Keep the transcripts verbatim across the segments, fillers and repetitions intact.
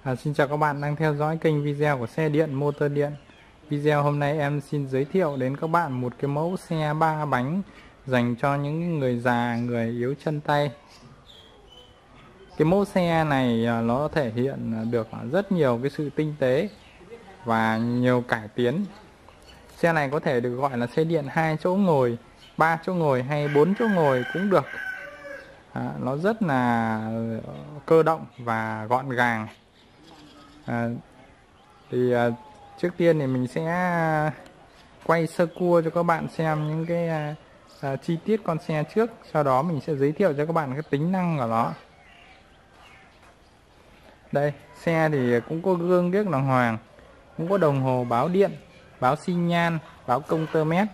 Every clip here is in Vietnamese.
À, xin chào các bạn đang theo dõi kênh video của xe điện motor điện. Video hôm nay em xin giới thiệu đến các bạn một cái mẫu xe ba bánh dành cho những người già, người yếu chân tay. Cái mẫu xe này nó thể hiện được rất nhiều cái sự tinh tế và nhiều cải tiến. Xe này có thể được gọi là xe điện hai chỗ ngồi, ba chỗ ngồi hay bốn chỗ ngồi cũng được. À, nó rất là cơ động và gọn gàng. À, thì à, trước tiên thì mình sẽ quay sơ cua cho các bạn xem những cái à, à, chi tiết con xe trước, sau đó mình sẽ giới thiệu cho các bạn cái tính năng của nó. Đây, xe thì cũng có gương điếc đàng hoàng, cũng có đồng hồ báo điện, báo xi nhan, báo công tơ mét.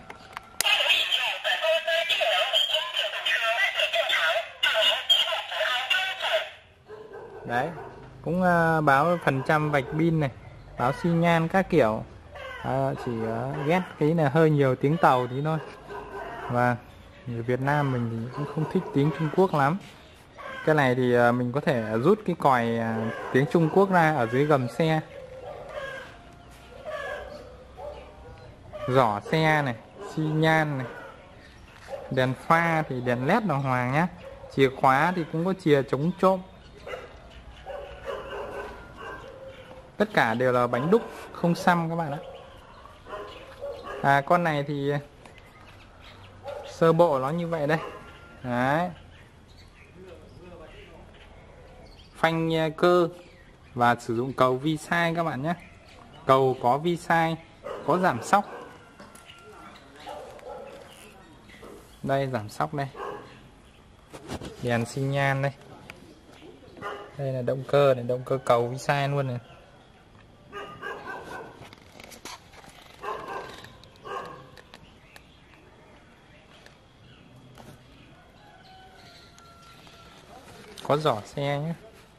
Đấy, cũng uh, báo phần trăm vạch pin này, báo xi nhan các kiểu. uh, Chỉ uh, ghét cái là hơi nhiều tiếng tàu tí thôi. Và người Việt Nam mình thì cũng không thích tiếng Trung Quốc lắm. Cái này thì uh, mình có thể rút cái còi uh, tiếng Trung Quốc ra ở dưới gầm xe. Giỏ xe này, xi nhan này, đèn pha thì đèn led đàng hoàng nhé. Chìa khóa thì cũng có chìa chống trộm. Tất cả đều là bánh đúc, không xăm các bạn ạ. À, con này thì sơ bộ nó như vậy đây. Đấy. Phanh cơ và sử dụng cầu vi sai các bạn nhé. Cầu có vi sai, có giảm xóc. Đây, giảm xóc đây. Đèn xi nhan đây. Đây là động cơ này, động cơ cầu vi sai luôn này. Có giỏ xe nhé.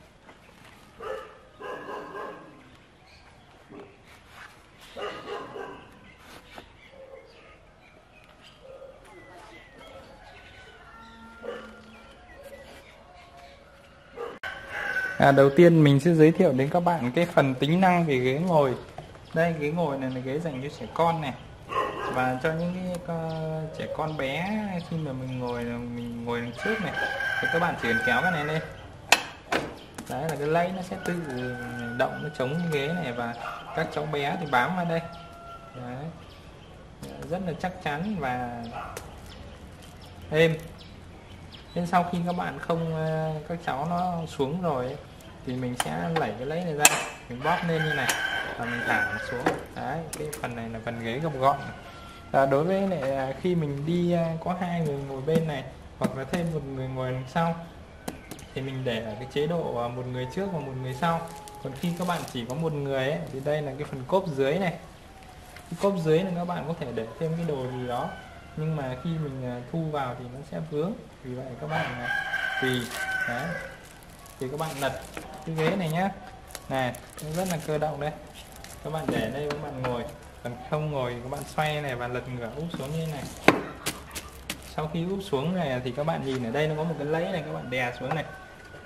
À, đầu tiên mình sẽ giới thiệu đến các bạn cái phần tính năng về ghế ngồi. Đây, ghế ngồi này là ghế dành cho trẻ con này, và cho những cái uh, trẻ con bé khi mà mình ngồi mình ngồi đằng trước này thì các bạn chỉ cần kéo cái này lên. Đấy là cái lấy nó sẽ tự động, nó chống cái ghế này và các cháu bé thì bám vào đây. Đấy. Rất là chắc chắn và êm. Nên sau khi các bạn không uh, các cháu nó xuống rồi ấy, thì mình sẽ đẩy cái lấy này ra, mình bóp lên như này và mình thả nó xuống. Đấy, cái phần này là phần ghế gập gọn. À, đối với lại khi mình đi có hai người ngồi bên này hoặc là thêm một người ngồi đằng sau thì mình để ở cái chế độ một người trước và một người sau. Còn khi các bạn chỉ có một người ấy, thì đây là cái phần cốp dưới này. Cái cốp dưới này các bạn có thể để thêm cái đồ gì đó, nhưng mà khi mình thu vào thì nó sẽ vướng, vì vậy các bạn tùy. Đấy, thì các bạn lật cái ghế này nhé. Này, nó rất là cơ động đây. Các bạn để đây các bạn ngồi, còn không ngồi các bạn xoay này và lật ngửa úp xuống như thế này. Sau khi úp xuống này thì các bạn nhìn ở đây nó có một cái lấy này, các bạn đè xuống này,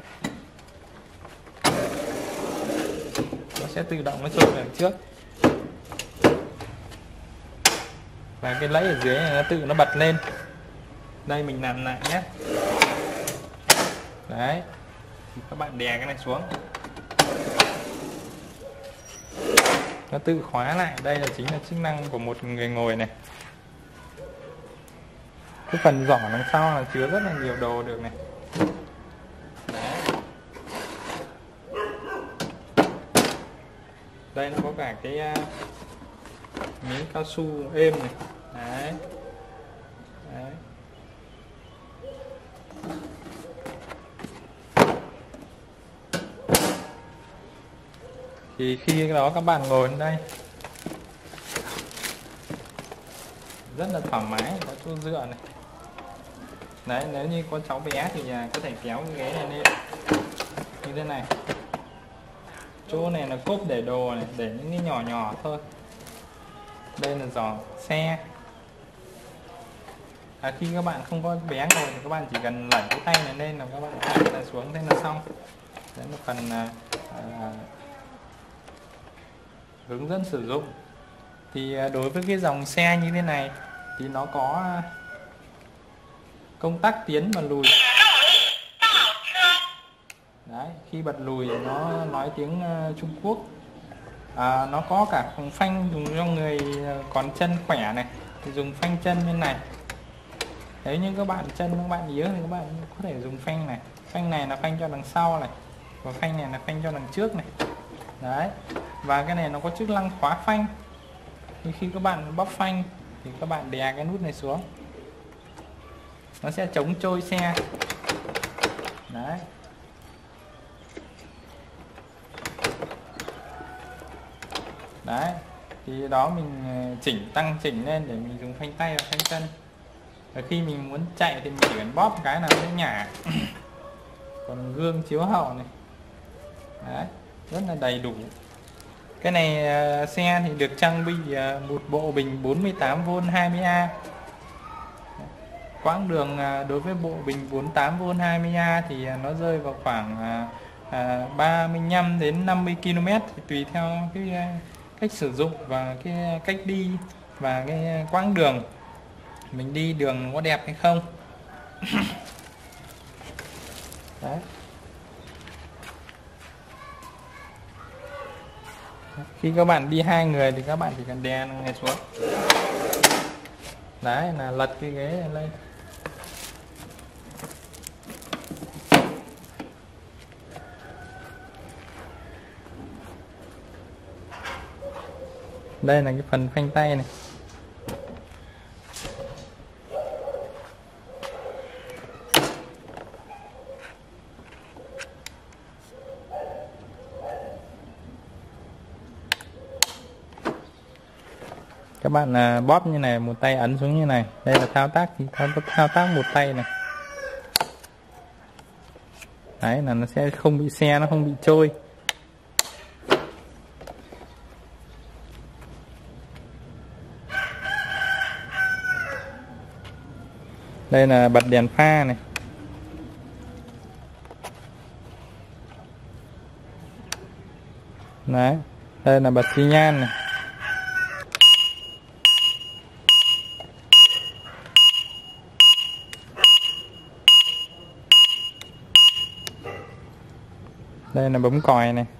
nó sẽ tự động nó trôi về trước. Và cái lấy ở dưới này nó tự nó bật lên. Đây mình làm lại nhé. Đấy, thì các bạn đè cái này xuống, nó tự khóa lại. Đây là chính là chức năng của một người ngồi này. Cái phần giỏ đằng sau là chứa rất là nhiều đồ được này. Đấy. Đây nó có cả cái uh, miếng cao su êm này. Đấy. Đấy. Thì khi đó các bạn ngồi lên đây rất là thoải mái, có chỗ dựa này. Đấy, nếu như có cháu bé thì có thể kéo cái ghế này lên như thế này. Chỗ này là cốp để đồ này, để những cái nhỏ nhỏ thôi. Đây là giỏ xe. À, khi các bạn không có bé ngồi thì các bạn chỉ cần lẩy cái tay này lên là các bạn thả nó xuống, thế là xong. Đấy là phần à, à, hướng dẫn sử dụng. Thì đối với cái dòng xe như thế này thì nó có công tắc tiến và lùi. Đấy, khi bật lùi nó nói tiếng Trung Quốc. À, nó có cả phanh dùng cho người còn chân khỏe này, thì dùng phanh chân bên này. Nếu như các bạn chân các bạn yếu thì các bạn có thể dùng phanh này. Phanh này là phanh cho đằng sau này, và phanh này là phanh cho đằng trước này. Đấy, và cái này nó có chức năng khóa phanh. Thì khi các bạn bóp phanh thì các bạn đè cái nút này xuống, nó sẽ chống trôi xe. Đấy. Đấy, thì đó mình chỉnh tăng chỉnh lên để mình dùng phanh tay và phanh chân. Và khi mình muốn chạy thì mình chỉ cần bóp cái là nó sẽ nhả. Còn gương chiếu hậu này. Đấy, rất là đầy đủ. Cái này uh, xe thì được trang bị uh, một bộ bình bốn mươi tám vôn hai mươi A. Quãng đường uh, đối với bộ bình bốn mươi tám vôn hai mươi A thì uh, nó rơi vào khoảng uh, uh, ba mươi lăm đến năm mươi ki lô mét, thì tùy theo cái uh, cách sử dụng và cái cách đi và cái quãng đường mình đi đường có đẹp hay không. Đấy. Khi các bạn đi hai người thì các bạn chỉ cần đè này xuống. Đấy, là lật cái ghế này lên. Đây là cái phần phanh tay này. Các bạn là bóp như này, một tay ấn xuống như này. Đây là thao tác thì thao, thao tác một tay này. Đấy, là nó sẽ không bị xe, nó không bị trôi. Đây là bật đèn pha này. Đấy, đây là bật xi nhan này. Đây là bấm còi này.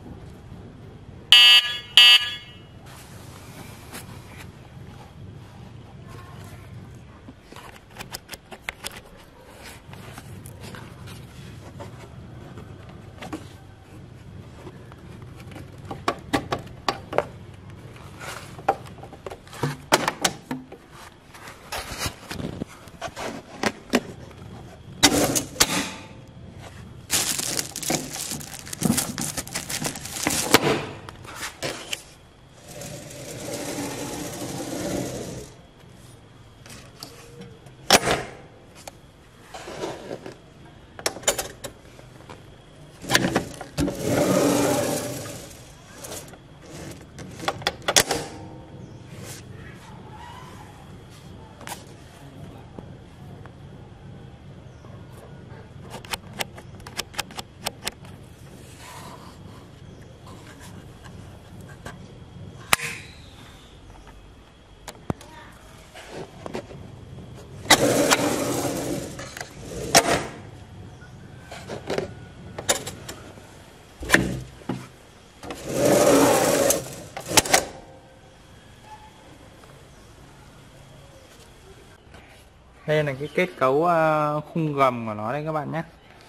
Đây là cái kết cấu uh, khung gầm của nó đây các bạn nhé.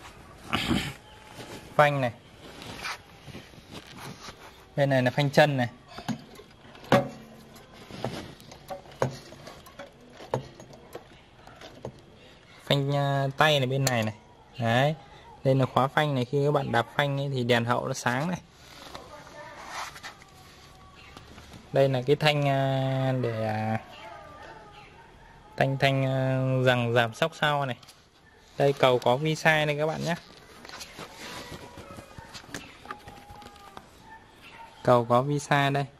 Phanh này. Đây này là phanh chân này. Phanh uh, tay này bên này này. Đấy. Đây là khóa phanh này, khi các bạn đạp phanh ấy thì đèn hậu nó sáng này. Đây là cái thanh uh, để uh, thanh thanh uh, rằng giảm sóc sau này. Đây cầu có vi sai này các bạn nhé. Cầu có vi sai đây.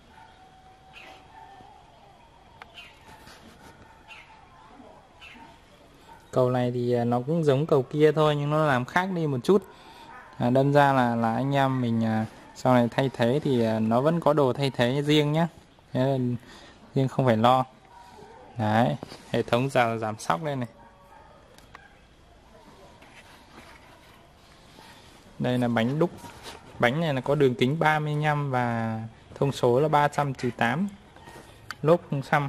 Cầu này thì nó cũng giống cầu kia thôi nhưng nó làm khác đi một chút. À, đâm ra là là anh em mình à, Sau này thay thế thì nó vẫn có đồ thay thế riêng nhé, riêng không phải lo. Đấy, hệ thống rào giảm sóc đây này. Đây là bánh đúc. Bánh này là có đường kính ba mươi lăm và thông số là ba trăm trừ tám. Lốp không xăm.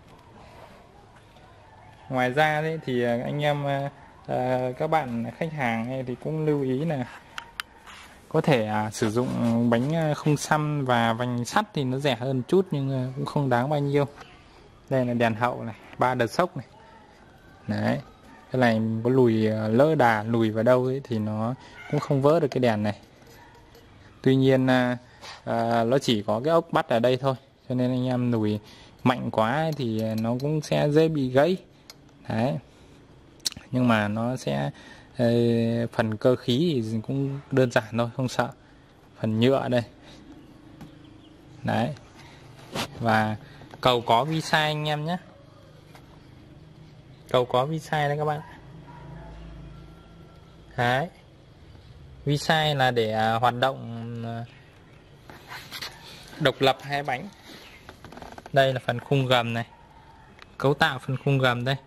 Ngoài ra đấy thì anh em các bạn khách hàng thì cũng lưu ý là có thể à, sử dụng bánh không xăm và vành sắt thì nó rẻ hơn chút nhưng cũng không đáng bao nhiêu. Đây là đèn hậu này, ba đợt sốc này. Đấy, cái này có lùi lỡ đà lùi vào đâu ấy thì nó cũng không vỡ được cái đèn này. Tuy nhiên à, à, nó chỉ có cái ốc bắt ở đây thôi, cho nên anh em lùi mạnh quá thì nó cũng sẽ dễ bị gãy. Đấy, nhưng mà nó sẽ ê, phần cơ khí thì cũng đơn giản thôi, không sợ. Phần nhựa đây. Đấy, và cầu có vi sai anh em nhé. Cầu có vi sai đấy các bạn. Đấy, vi sai là để à, hoạt động à, độc lập hai bánh. Đây là phần khung gầm này, cấu tạo phần khung gầm đây.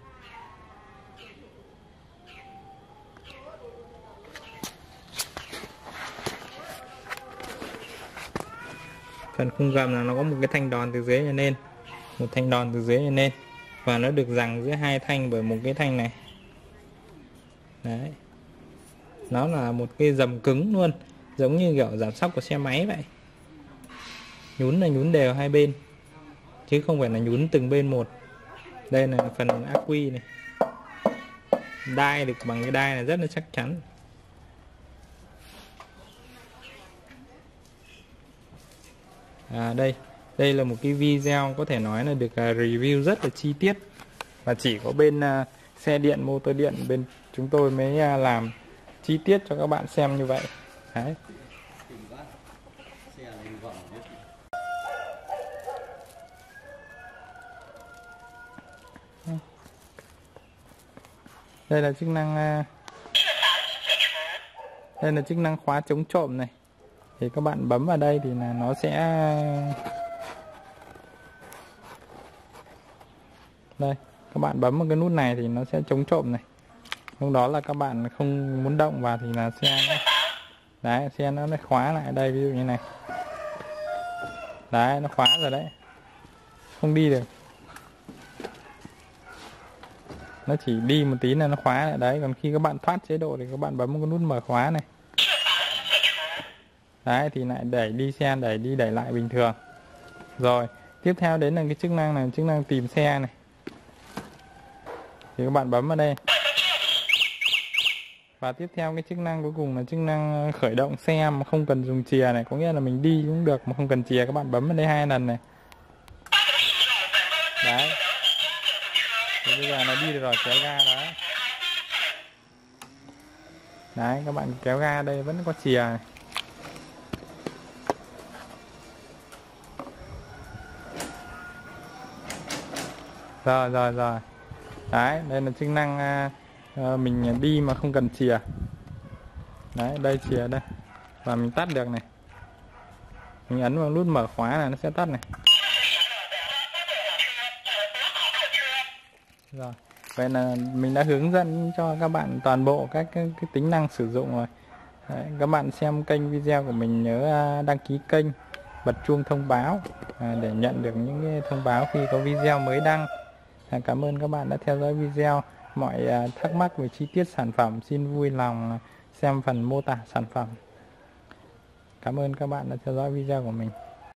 Phần khung gầm là nó có một cái thanh đòn từ dưới lên, một thanh đòn từ dưới lên, và nó được giằng giữa hai thanh bởi một cái thanh này. Đấy, nó là một cái dầm cứng luôn, giống như kiểu giảm sóc của xe máy vậy. Nhún là nhún đều hai bên chứ không phải là nhún từng bên một. Đây là phần ắc quy này, đai được bằng cái đai này rất là chắc chắn. À, đây đây là một cái video có thể nói là được uh, review rất là chi tiết, và chỉ có bên uh, xe điện motor điện bên chúng tôi mới uh, làm chi tiết cho các bạn xem như vậy. Đấy. Đây là chức năng uh, đây là chức năng khóa chống trộm này. Thì các bạn bấm vào đây thì là nó sẽ, đây các bạn bấm vào cái nút này thì nó sẽ chống trộm này. Lúc đó là các bạn không muốn động vào thì là xe nó, đấy, xe nó nó khóa lại đây, ví dụ như này. Đấy, nó khóa rồi đấy, không đi được. Nó chỉ đi một tí là nó khóa lại đấy. Còn khi các bạn thoát chế độ thì các bạn bấm một cái nút mở khóa này. Đấy, thì lại đẩy đi xe, đẩy đi đẩy lại bình thường. Rồi, tiếp theo đến là cái chức năng này, chức năng tìm xe này. Thì các bạn bấm vào đây. Và tiếp theo cái chức năng cuối cùng là chức năng khởi động xe mà không cần dùng chìa này. Có nghĩa là mình đi cũng được mà không cần chìa. Các bạn bấm vào đây hai lần này. Đấy. Thì bây giờ nó đi được rồi, kéo ga đó. Đấy, các bạn kéo ga đây vẫn có chìa này. Rồi rồi rồi. Đấy, đây là chức năng uh, mình đi mà không cần chìa. Đấy, đây chìa đây. Và mình tắt được này. Mình ấn vào nút mở khóa là nó sẽ tắt này. Rồi. Vậy là mình đã hướng dẫn cho các bạn toàn bộ các cái, cái tính năng sử dụng rồi. Đấy, các bạn xem kênh video của mình nhớ đăng ký kênh, bật chuông thông báo à, để nhận được những cái thông báo khi có video mới đăng. À, cảm ơn các bạn đã theo dõi video. Mọi à, thắc mắc về chi tiết sản phẩm xin vui lòng xem phần mô tả sản phẩm. Cảm ơn các bạn đã theo dõi video của mình.